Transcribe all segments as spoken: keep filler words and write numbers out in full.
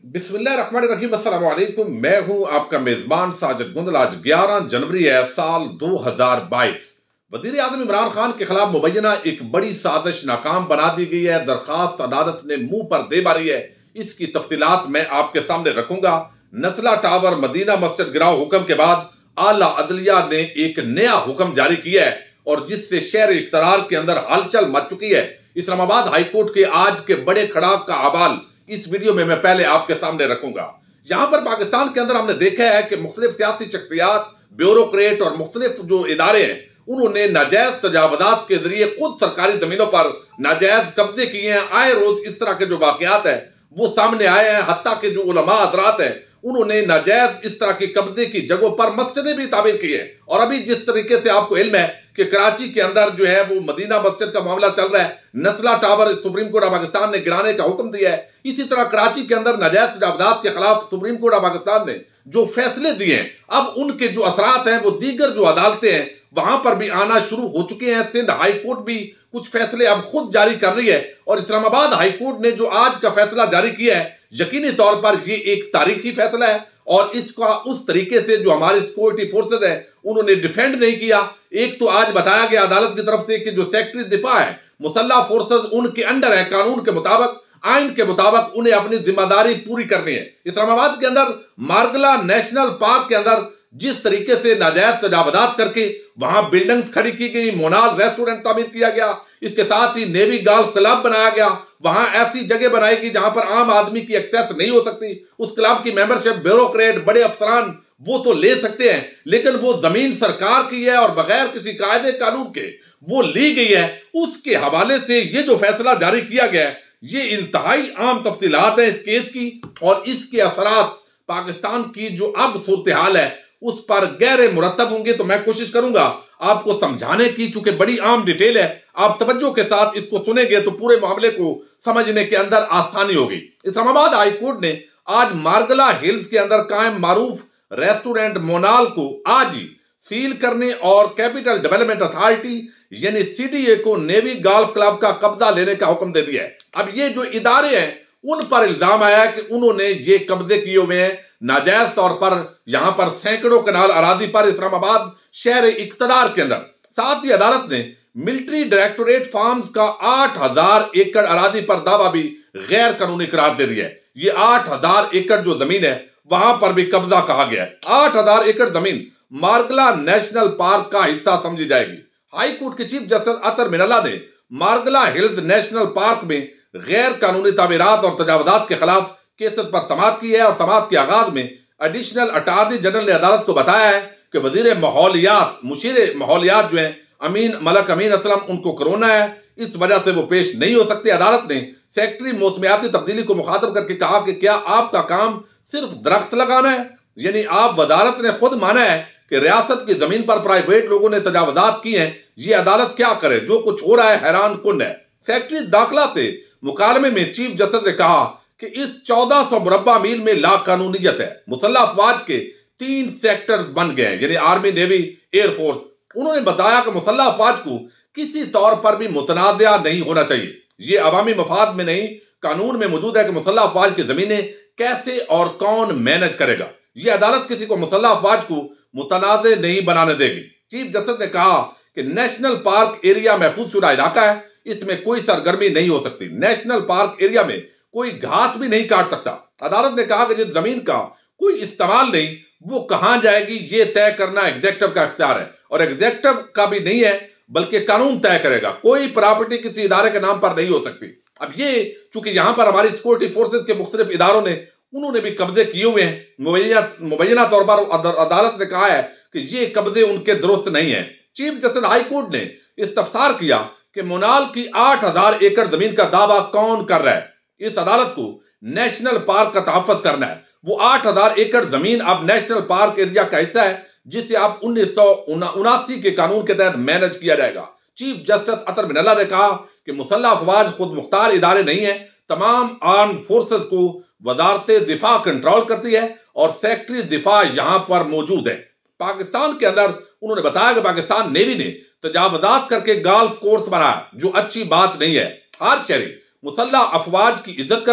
बिस्मिल्लाहिर्रहमानिर्रहीम, अस्सलाम वालेकुम। मैं हूं आपका मेजबान साजिद गुंदल। आज ग्यारह जनवरी है, साल दो हजार बाईस। वजीर आजम इमरान खान के खिलाफ मुबैना एक बड़ी साजिश नाकाम बना दी गई है। दरखास्त अदालत ने मुंह पर दे मारी है। इसकी तफसीलात मैं आपके सामने रखूंगा। नस्ला टावर मदीना मस्जिद गिराव हुक्म के बाद आला अदलिया ने एक नया हुक्म जारी किया है और जिससे शहर इख्तियार के अंदर हलचल मच चुकी है। इस्लामाबाद हाईकोर्ट के आज के बड़े खड़ाक का अहवाल इस वीडियो में मैं पहले आपके सामने रखूंगा। यहां पर पाकिस्तान के अंदर हमने देखा है कि मुख्तलिफ सियासी शख्सियात, ब्यूरोक्रेट और मुख्तलिफ जो इदारे हैं, उन्होंने नाजायज तजावजात के जरिए खुद सरकारी जमीनों पर नाजायज कब्जे किए हैं। आए रोज इस तरह के जो वाकयात है वो सामने आए हैं। हत्ता के जो उलमा हजरात हैं, उन्होंने नाजायज इस तरह के कब्जे की जगहों पर मस्जिदें भी तामीर की है। और अभी जिस तरीके से आपको इल्म है कि कराची के अंदर जो है वो मदीना मस्जिद का मामला चल रहा है, Nasla tower supreme court of Pakistan ने गिराने का हुक्म दिया है। इसी तरह कराची के अंदर नाजायज तजावजात के खिलाफ सुप्रीम कोर्ट ऑफ पाकिस्तान ने जो फैसले दिए हैं, अब उनके जो असरात हैं वो दीगर जो अदालतें हैं वहां पर भी आना शुरू हो चुके हैं। सिंध हाई कोर्ट भी कुछ फैसले अब खुद जारी कर रही है और इस्लामाबाद हाई कोर्ट ने जो आज का फैसला जारी किया है, यकीनी तौर पर यह एक तारीखी फैसला है और इसका उस तरीके से जो हमारे सिक्योरिटी फोर्सेज है उन्होंने डिफेंड नहीं किया। एक तो आज बताया गया अदालत की तरफ से कि जो सेक्रेटरी दिफा है, मुसल्लह फोर्सेज उनके अंडर है, कानून के मुताबिक, आइन के मुताबिक उन्हें अपनी जिम्मेदारी पूरी करनी है। इस्लामाबाद के अंदर मार्गला नेशनल पार्क के अंदर जिस तरीके से नाजायज तजावजात करके वहां बिल्डिंग्स खड़ी की गई, मोनाल रेस्टोरेंट तामीर किया गया, इसके साथ ही नेवी गोल्फ क्लब बनाया गया, वहां ऐसी जगह बनाएगी जहां पर आम आदमी की एक्सेस नहीं हो सकती। उस क्लब की मेंबरशिप ब्यूरोक्रेट, बड़े अफसरान वो तो ले सकते हैं, लेकिन वो जमीन सरकार की है और बगैर किसी कायदे कानून के वो ली गई है। उसके हवाले से ये जो फैसला जारी किया गया है, ये इंतहाई आम तफसीलात है इस केस की और इसके असरात पाकिस्तान की जो अब सूरत हाल है उस पर गहरे मुरतब होंगे। तो मैं कोशिश करूंगा आपको समझाने की, चूंकि बड़ी आम डिटेल है, आप तवज्जो के साथ इसको सुनेंगे तो पूरे मामले को समझने के अंदर आसानी होगी। इस्लामाबाद हाई कोर्ट ने आज मार्गला हिल्स के अंदर कायम मारूफ रेस्टोरेंट मोनाल को आज ही सील करने और कैपिटल डेवलपमेंट अथॉरिटी यानी सीडीए को नेवी गोल्फ क्लब का कब्जा लेने का हुक्म दे दिया है। अब ये जो इदारे हैं उन पर इल्जाम आया कि उन्होंने ये कब्जे किए हुए हैं नाजायज तौर पर यहां पर सैकड़ों कनाल अरादी पर इस्लामाबाद शहर इख्तियार के अंदर। साथ ही अदालत ने मिलिट्री डायरेक्टोरेट फार्म्स का आठ हजार एकड़ अरादी पर दावा भी गैर कानूनी करार दे दिया है। ये आठ हजार एकड़ जो जमीन है वहां पर भी कब्जा कहा गया है। आठ हजार एकड़ जमीन मार्गला नेशनल पार्क का हिस्सा समझी जाएगी। हाई कोर्ट के चीफ जस्टिस अतर मिनल्ला ने मार्गला हिल्स नेशनल पार्क में गैर कानूनी तामीरात और तजावजात के खिलाफ केसेस पर समाअत की है और समाअत के आगाज में एडिशनल अटॉर्नी जनरल ने अदालत को बताया है कि वजीर माहौलियात मुशीर माहौलियात जो है अमीन मलक अमीन असलम, उनको कोरोना है, इस वजह से वो पेश नहीं हो सकते। अदालत ने सेक्रेटरी मौसमियाती तब्दीली को मुखातब करके कहा कि क्या आपका काम सिर्फ दरख्त लगाना है? यानी आप वजारत ने खुद माना है कि रियासत की जमीन पर प्राइवेट लोगों ने तजावजात की हैं, ये अदालत क्या करे? जो कुछ हो रहा है हैरान कुन है। सेक्रेटरी दाखिला से मुकालमे में चीफ जस्टिस ने कहा कि इस चौदह सौ मुरब्बा मील में लाकानूनियत है। मुसल्लह अफवाज के तीन सेक्टर्स बन गए हैं, यानी आर्मी, नेवी, एयरफोर्स। उन्होंने बताया कि मुसल्लह अफवाज को किसी तौर पर भी मुतनाज़ा नहीं होना चाहिए। ये अवामी मफाद में नहीं, कानून में मौजूद है कि मुसल्लह अफवाज की जमीनें कैसे और कौन मैनेज करेगा। ये अदालत किसी को मुसल्लह अफवाज को मुतनाज़ नहीं बनाने देगी। चीफ जस्टिस ने कहा कि नेशनल पार्क एरिया महफूज शुदा इलाका है, इसमें कोई सरगर्मी नहीं हो सकती। नेशनल पार्क एरिया में कोई घास भी नहीं काट सकता। अदालत ने कहा कि जिस जमीन का कोई इस्तेमाल नहीं वो कहां जाएगी ये तय करना एग्जीक्यूटिव का इख्तियार है और एग्जीक्यूटिव का भी नहीं है बल्कि कानून तय करेगा। कोई प्रॉपर्टी किसी इदारे के नाम पर नहीं हो सकती। अब ये चूंकि यहां पर हमारी सिक्योरिटी फोर्सेज के मुख्तलिफ इदारों ने उन्होंने भी कब्जे किए हुए हैं, मुबैना मुबैना तौर पर अदालत ने कहा है कि ये कब्जे उनके दुरुस्त नहीं है। चीफ जस्टिस हाई कोर्ट ने इस्तफसार किया कि मोनाल की आठ हजार एकड़ जमीन का दावा कौन कर रहा है। इस अदालत को नेशनल पार्क का तहफ़्फ़ुज़ करना है। वो आठ हजार एकड़ जमीन अब नेशनल पार्क एरिया का हिस्सा है जिसे अब उन्नीस सौ उनासी के कानून के तहत मैनेज किया जाएगा। चीफ जस्टिस अतर मिनल्ला ने कहा कि मुसल्लह अफवाज खुद मुख्तार इदारे नहीं है, तमाम आर्म फोर्सेस को वजारत दिफा कंट्रोल करती है और सेक्रेटरी दिफा यहां पर मौजूद है। पाकिस्तान के अंदर उन्होंने बताया कि पाकिस्तान नेवी ने तजावजात करके गोल्फ कोर्स बनाया, जो अच्छी बात नहीं है। हर शहरी मुसल्लह अफवाज की इज्जत करता है,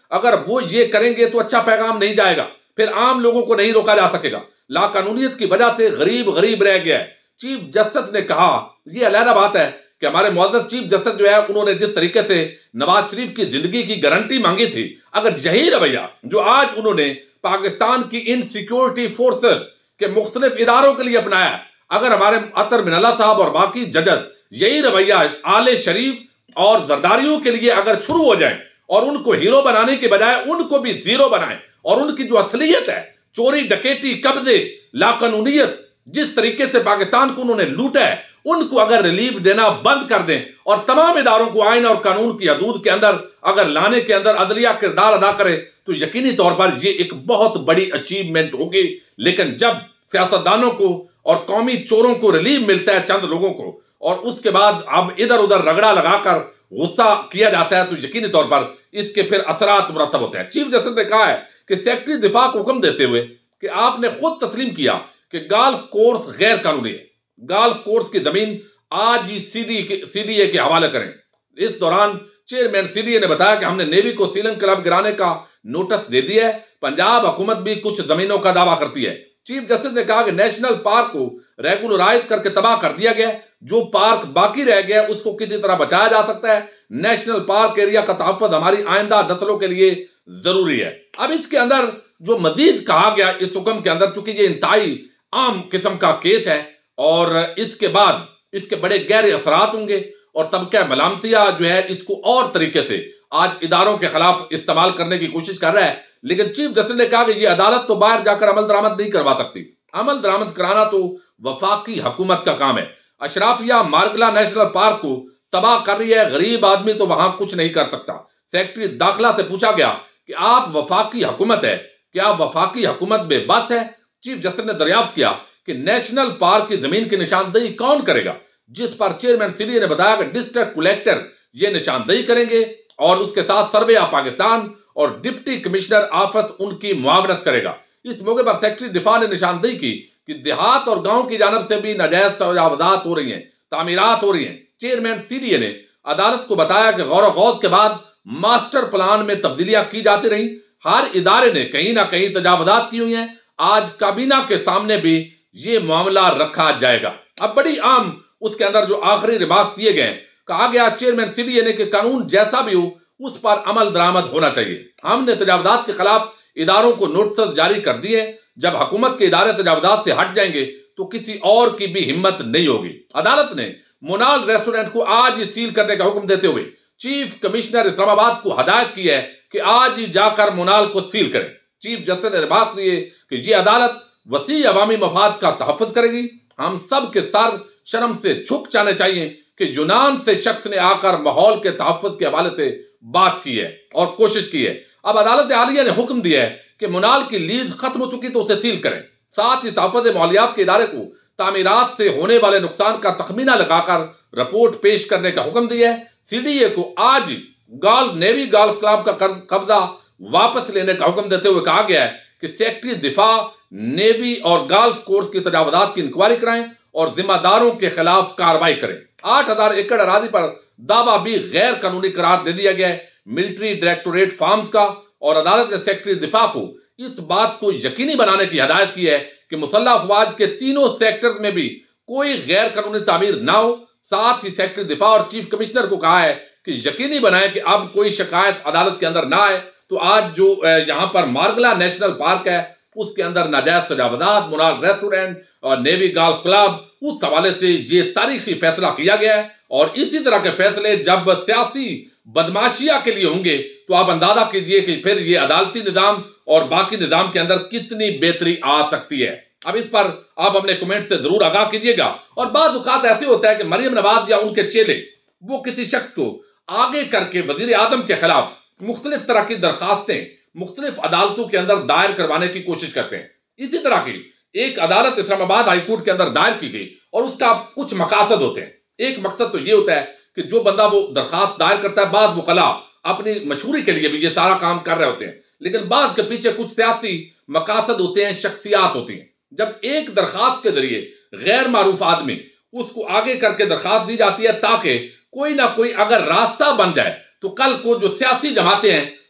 अगर वो ये करेंगे तो अच्छा पैगाम नहीं जाएगा, फिर आम लोगों को नहीं रोका जा सकेगा। लाकानूनियत की वजह से गरीब गरीब रह गया है। चीफ जस्टिस ने कहा, यह अलहदा बात है कि हमारे मुअज़्ज़ज़ चीफ जस्टिस जो है उन्होंने जिस तरीके से नवाज शरीफ की जिंदगी की गारंटी मांगी थी, अगर यही रवैया जो आज उन्होंने पाकिस्तान की इन सिक्योरिटी फोर्सेस के मुख्तलिफ इदारों के लिए अपनाया, अगर हमारे अतर मिनल्ला साहब और बाकी जजज यही रवैया आले शरीफ और जरदारियों के लिए अगर शुरू हो जाए और उनको हीरो बनाने के बजाय उनको भी जीरो बनाए और उनकी जो असलियत है, चोरी डकैती कब्जे लाकानूनियत, जिस तरीके से पाकिस्तान को उन्होंने लूटा है, उनको अगर रिलीफ देना बंद कर दें और तमाम इदारों को आइन और कानून की हदूद के अंदर अगर लाने के अंदर अदलिया किरदार अदा करे तो यकीनी तौर पर यह एक बहुत बड़ी अचीवमेंट होगी। लेकिन जब सियासतदानों को और कौमी चोरों को रिलीफ मिलता है, चंद लोगों को, और उसके बाद अब इधर उधर रगड़ा लगाकर गुस्सा किया जाता है, तो यकीनी तौर पर इसके फिर असरात मुरतब होते हैं। चीफ जस्टिस ने कहा है कि सेक्रेटरी दिफा को हुक्म देते हुए कि आपने खुद तस्लीम किया कि गाल्फ कोर्स गैर कानूनी है, गाल्फ कोर्स की जमीन आज ही सीडी के सीडीए के हवाले करें। इस दौरान चेयरमैन सीडीए ने बताया कि हमने नेवी को सीलिंग क्लब गिराने का नोटिस दे दिया है। पंजाब हुकूमत भी कुछ जमीनों का दावा करती है। चीफ जस्टिस ने कहा कि नेशनल पार्क को रेगुलराइज करके तबाह कर दिया गया, जो पार्क बाकी रह गया उसको किसी तरह बचाया जा सकता है। नेशनल पार्क एरिया का तहफ़्फ़ुज़ हमारी आइंदा नस्लों के लिए जरूरी है। अब इसके अंदर जो मजीद कहा गया इस हुक्म के अंदर, चूंकि ये इंतहाई आम किस्म का केस है और इसके बाद इसके बड़े गहरे असरात होंगे और तबका मलामतिया जो है इसको और तरीके से आज इदारों के खिलाफ इस्तेमाल करने की कोशिश कर रहा है। लेकिन चीफ जस्टिस ने कहा कि ये अदालत तो बाहर जाकर अमल दरामद नहीं करवा सकती, अमल दरामद कराना तो वफाकी हुकूमत का काम है। अशराफिया मारगला नेशनल पार्क को तबाह कर रही है, गरीब आदमी तो वहां कुछ नहीं कर सकता। सेक्रेटरी दाखिला से पूछा गया कि आप वफाकी हुकूमत है, क्या वफाकी हुकूमत बेबस है? चीफ जस्टिस ने दरियाफ्त किया कि नेशनल पार्क की जमीन की निशानदेही कौन करेगा, जिस पर चेयरमैन सीडीए ने बताया कि डिस्ट्रिक्ट कलेक्टर ये निशानदेही करेंगे और उसके साथ सर्वे ऑफ पाकिस्तान और डिप्टी कमिश्नर ऑफिस उनकी मुआवनत करेगा। इस मौके पर सेक्रेटरी दिफा ने निशानदेही की कि देहात और गांव की जानब से भी नाजायज तजावजात हो रही हैं, तामीरात हो रही हैं। चेयरमैन सीडीए ने अदालत को बताया कि गौर गौज के बाद मास्टर प्लान में तब्दीलियां की जाती रही, हर इदारे ने कहीं ना कहीं तजावजात की हुई हैं। आज काबीना के सामने भी ये मामला रखा जाएगा। अब बड़ी आम उसके अंदर जो आखिरी रिमार्क्स दिए गए, कहा गया चेयरमैन सीडीए ने कि कानून जैसा भी हो उस पर अमल दरामद होना चाहिए। हमने तजावजात के खिलाफ इदारों को नोटिस जारी कर दिए, जब हुकूमत के इदारे तजावजात से हट जाएंगे तो किसी और की भी हिम्मत नहीं होगी। अदालत ने मोनाल रेस्टोरेंट को आज ही सील करने का हुक्म देते हुए चीफ कमिश्नर इस्लामाबाद को हदायत की है कि आज ही जाकर मोनाल को सील करें। चीफ जस्टिस ने बात की कि ये अदालत वसी अवामी मफाद का तहफ़्फ़ुज़ करेगी। हम सब के सर शर्म से झुक जाने चाहिए कि यूनान से शख्स ने आकर माहौल के तहफ़्फ़ुज़ के हवाले से बात की है और कोशिश की है। अब अदालत आलिया ने हुक्म दिया है कि मोनाल की लीज खत्म हो चुकी तो उसे सील करें। साथ ही तहफ़्फ़ुज़ मालियात के इदारे को तामीरात से होने वाले नुकसान का तखमीना लगाकर रिपोर्ट पेश करने का हुक्म दिया है। सीडीए को आज गाल्फ नेवी गाल्फ क्लब का कब्जा वापस लेने का हुक्म देते हुए कहा गया है कि सेक्रेटरी दिफा नेवी और गाल्फ कोर्स की तजावजात की इंक्वायरी कराएं और जिम्मेदारों के खिलाफ कार्रवाई करें। आठ हजार एकड़ अराजी पर दावा भी गैर कानूनी करार दे दिया गया है मिलिट्री डायरेक्टोरेट फार्म्स का, और अदालत ने सेक्रेटरी दिफा को इस बात को यकीनी बनाने की हदायत की है कि मुसल्लह अफवाज के तीनों सेक्टर्स में भी कोई गैर कानूनी तामीर ना हो। साथ ही सेक्रेटरी दिफा और चीफ कमिश्नर को कहा है कि यकीनी बनाए कि अब कोई शिकायत अदालत के अंदर ना आए। तो आज जो यहाँ पर मारगला नेशनल पार्क है उसके अंदर नाजायज तजावजात, मोनाल रेस्टोरेंट और नेवी गाल्फ क्लब, उस हवाले से ये तारीखी फैसला किया गया है। और इसी तरह के फैसले जब सियासी बदमाशिया के लिए होंगे तो आप अंदाजा कीजिए कि फिर ये अदालती निजाम और बाकी निजाम के अंदर कितनी बेहतरी आ सकती है। अब इस पर आप अपने कमेंट से जरूर आगाह कीजिएगा। और बाज़ औक़ात ऐसे होता है कि मरियम नवाज या उनके चेले वो किसी शख्स को आगे करके वजीर आजम के खिलाफ मुख्तलिफ तरह की दरखास्तें मुख्तलिफ अदालतों के अंदर दायर करवाने की कोशिश करते हैं। इसी तरह की एक अदालत इस्लामाबाद हाईकोर्ट के अंदर दायर की गई और उसका कुछ मकासद होते हैं। एक मकसद तो ये होता है कि जो बंदा वो दरखास्त दायर करता है, बाद वकला अपनी मशहूरी के लिए भी ये सारा काम कर रहे होते हैं, लेकिन बाद के पीछे कुछ सियासी मकासद होते हैं, शख्सियात होती हैं। जब एक दरखास्त के जरिए गैर मारूफ आदमी उसको आगे करके दरखास्त दी जाती है ताकि कोई ना कोई अगर रास्ता बन जाए तो कल को जो सियासी जमातें हैं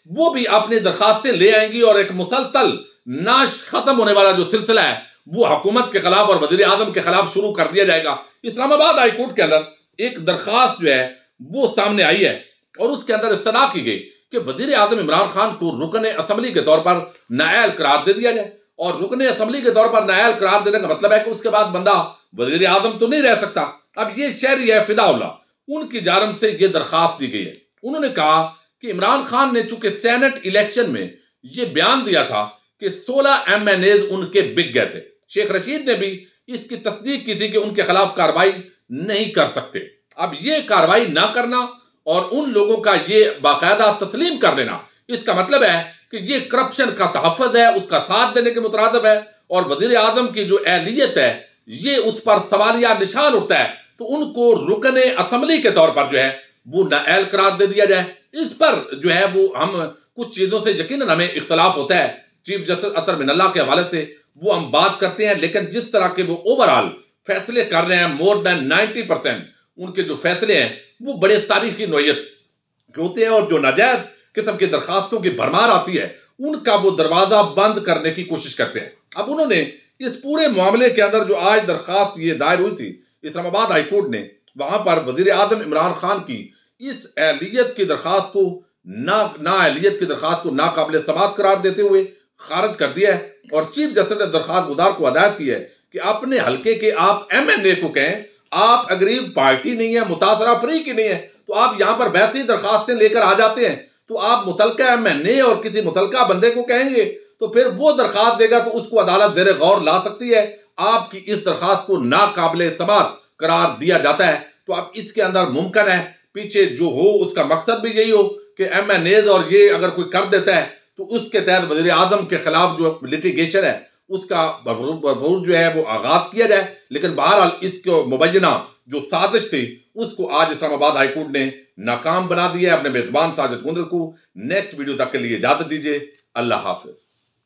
वो भी अपनी दरखास्तें ले आएंगी और एक मुसलसल ना खत्म होने वाला जो सिलसिला है वो हुकूमत के खिलाफ और वजीर आजम के खिलाफ शुरू कर दिया जाएगा। इस्लामाबाद हाई कोर्ट के अंदर एक दरखास्त जो है वो सामने आई है और उसके अंदर इस्तदा की गई कि वजीर आजम इमरान खान को रुकन असम्बली के तौर पर नाअहल करार दे दिया जाए। और रुकन असम्बली के तौर पर नाअहल करार देने का मतलब है कि उसके बाद बंदा वजीर आजम तो नहीं रह सकता। अब ये शहरी है फिदाउल्लाह, उनकी जानब से ये दरखास्त दी गई है। उन्होंने कहा कि इमरान खान ने चूंकि सेनेट इलेक्शन में ये बयान दिया था कि सोलह एम एन एज उनके बिक गए थे, शेख रशीद ने भी इसकी तस्दीक की थी कि उनके खिलाफ कार्रवाई नहीं कर सकते। अब ये कार्रवाई ना करना और उन लोगों का ये बाकायदा तस्लीम कर देना, इसका मतलब है कि ये करप्शन का तहफ़्फ़ुज़ है, उसका साथ देने के मुतरादिफ है और वज़ीर आज़म की जो अहलियत है ये उस पर सवालिया निशान उठता है। तो उनको रुकने असम्बली के तौर पर जो है वो नाअहल करार दे दिया जाए। इस पर जो है वो हम कुछ चीज़ों से यकीनन हमें इख्तलाफ होता है, चीफ जस्टिस अतर मिनल्ला के हवाले से वो हम बात करते हैं, लेकिन जिस तरह के वो ओवरऑल फैसले कर रहे हैं, मोर देन नाइन्टी परसेंट उनके जो फैसले हैं वो बड़े तारीखी नोयत के होते हैं और जो नाजायज किस्म की दरखास्तों की भरमार आती है उनका वो दरवाजा बंद करने की कोशिश करते हैं। अब उन्होंने इस पूरे मामले के अंदर जो आज दरखास्त ये दायर हुई थी इस्लामाबाद हाई कोर्ट ने, वहां पर वजीर आजम इमरान खान की इस अहलियत की दरखास्त को ना ना अहलियत की दरखास्त को नाकाबिल समात करार देते हुए खारिज कर दिया है और चीफ जस्टिस ने दरखास्त गुजार को हदायत की है कि अपने हल्के के आप एम एन ए को कहें, आप अगरीब पार्टी नहीं है, मुतासरा फ्री की नहीं है, तो आप यहां पर वैसी दरखास्तें लेकर आ जाते हैं तो आप मुतलका एम एन ए और किसी मुतलका बंदे को कहेंगे तो फिर वो दरखास्त देगा तो उसको अदालत ज़ेरे गौर ला सकती है। आपकी इस दरखास्त को नाकाबिल समात करार दिया जाता है। तो अब इसके अंदर मुमकिन है पीछे जो हो उसका मकसद भी यही हो कि एम एन एज और ये अगर कोई कर देता है तो उसके तहत वज़ीर आज़म के खिलाफ जो लिटिगेशन है उसका भरपूर जो है वो आगाज किया जाए। लेकिन बहरहाल इसको मुबैना जो साजिश थी उसको आज इस्लामाबाद हाई कोर्ट ने नाकाम बना दिया है। अपने मेजबान साजिद गुंदर को नेक्स्ट वीडियो तक के लिए इजाजत दीजिए। अल्लाह हाफिज।